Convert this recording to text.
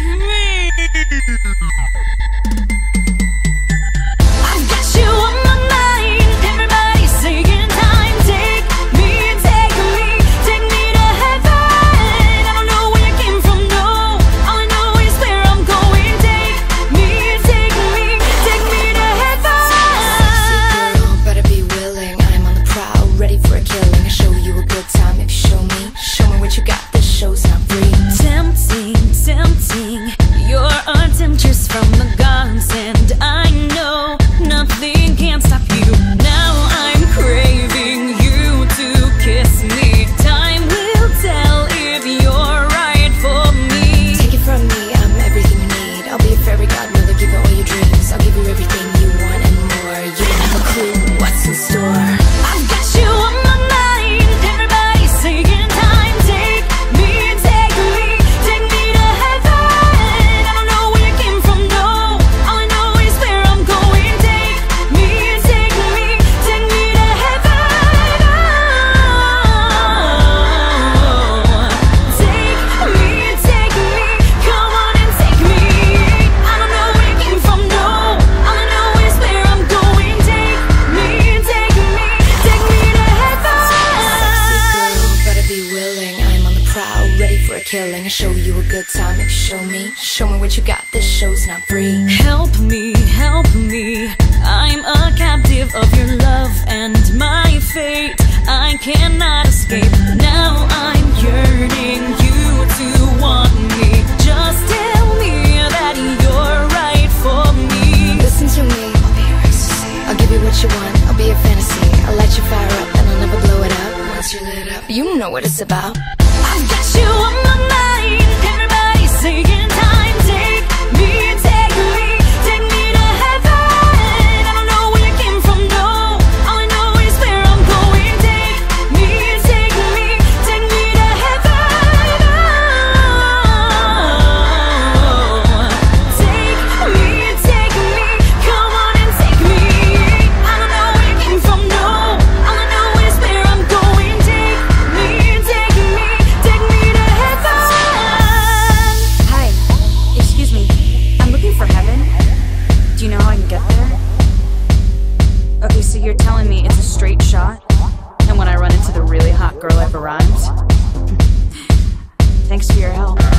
I've got you on my mind. Everybody's saying time. Take me, take me, take me to heaven. I don't know where you came from, no. All I know is where I'm going. Take me, take me, take me to heaven. Sexy girl, better be willing. I'm on the prowl, ready for a killing. I show you a good time if you show me what you got. This show's not free. Tempting, tempting. You're a temptress from the gods, and I know nothing can stop you. Now I'm craving you to kiss me. Time will tell if you're right for me. Take it from me, I'm everything you need. I'll be a fairy godmother, give you all your dreams. I'll give you everything you want and more. You don't have a clue what's in store. I've got you on my mind. Everybody's saying time. Take me, take me, take me to heaven. I don't know where you came from, no. All I know is where I'm going. Take me, take me, take me to heaven. Take me, come on and take me. I don't know where you came from, no. All I know is where I'm going. Take me, take me, take me to heaven. Sexy girl, better be willing. I'm on the prowl, ready for a killing. I show you a good time if you show me what you got. This show's not free. Help me, help me. I'm a captive of your love and my fate. I cannot escape. Now I'm yearning you to want me. Just tell me that you're right for me. Listen to me, I'll be your ecstasy. I'll give you what you want, I'll be your fantasy. I'll light your fire up and I'll never blow it up. Once you're lit up, you know what it's about. I've got you on my mind. Everybody's saying time. Take me, take me, take me to heaven. I don't know where you came from, no. All I know is where I'm going. Take me, take me, take me to heaven. Take me, come on and take me. I don't know where you came from, no. All I know is where I'm going. Take me, take me, take me to heaven. Hi, excuse me. I'm looking for heaven. Do you know how I can get there? Okay, so you're telling me it's a straight shot? And when I run into the really hot girl, I've arrived? Thanks for your help.